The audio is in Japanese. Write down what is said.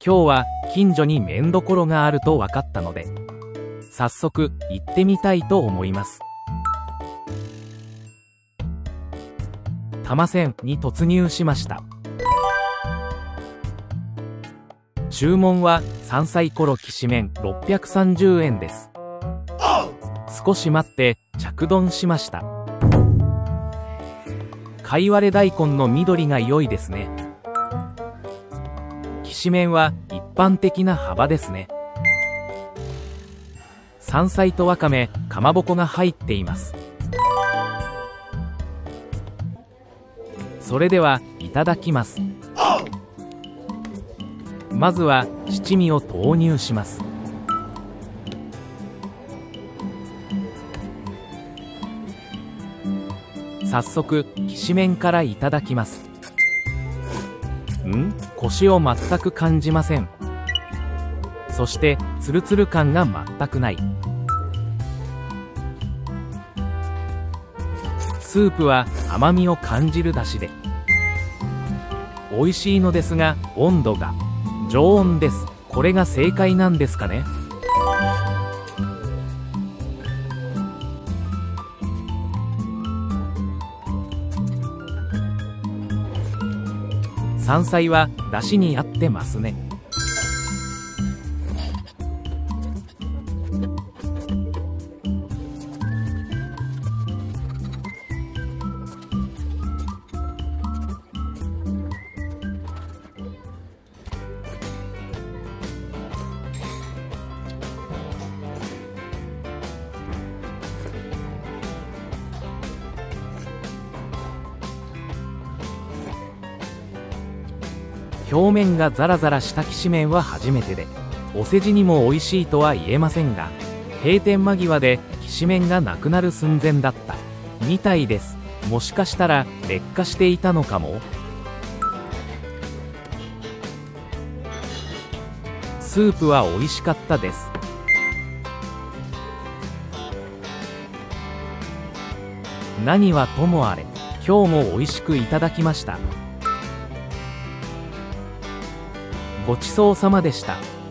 今日は近所に麺どころがあると分かったので、早速行ってみたいと思います。多摩線に突入しました。注文は山菜コロきしめん630円です。少し待って着丼しました。かいわれ大根の緑が良いですね。きしめんは一般的な幅ですね。山菜とわかめ、かまぼこが入っています。それではいただきます。まずは七味を投入します。早速きしめんからいただきます。コシを全く感じません。そしてツルツル感が全くない。スープは甘みを感じるだしで美味しいのですが、温度が常温です。これが正解なんですかね。山菜は出汁に合ってますね。表面がザラザラしたきしめんは初めてで、お世辞にも美味しいとは言えませんが、閉店間際できしめんがなくなる寸前だったみたいです。もしかしたら劣化していたのかも。スープは美味しかったです。何はともあれ、今日も美味しくいただきました。ごちそうさまでした。